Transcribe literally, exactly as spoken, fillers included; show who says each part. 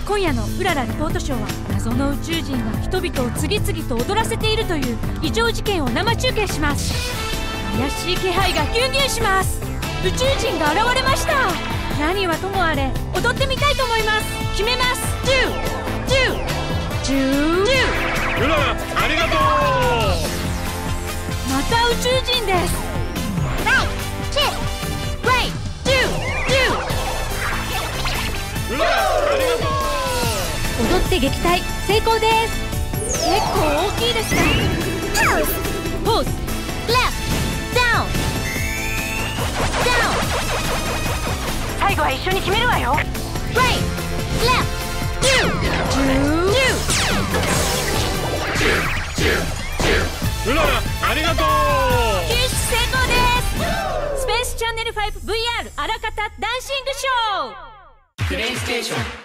Speaker 1: 今夜のうららリポートショーは、謎の宇宙人が人々を次々と踊らせているという異常事件を生中継します。怪しい気配がギュンギュンします。宇宙人が現れました。何はともあれ踊ってみたいと思います。決めます。ジュージュージュージュー。
Speaker 2: うららありがとう。
Speaker 1: また宇宙人です。ライチェライジュージュー。
Speaker 2: うららありがとう。
Speaker 1: 踊って撃退成功です。結構大きいですね。ポーズレフトダウンダウン。最後は一緒に決めるわよ。ライレフトジュージュー。
Speaker 2: うららありがとう。
Speaker 1: 救出成功です。スペースチャンネル ファイブブイアール あらかたダンシングショー。
Speaker 3: プレイステーション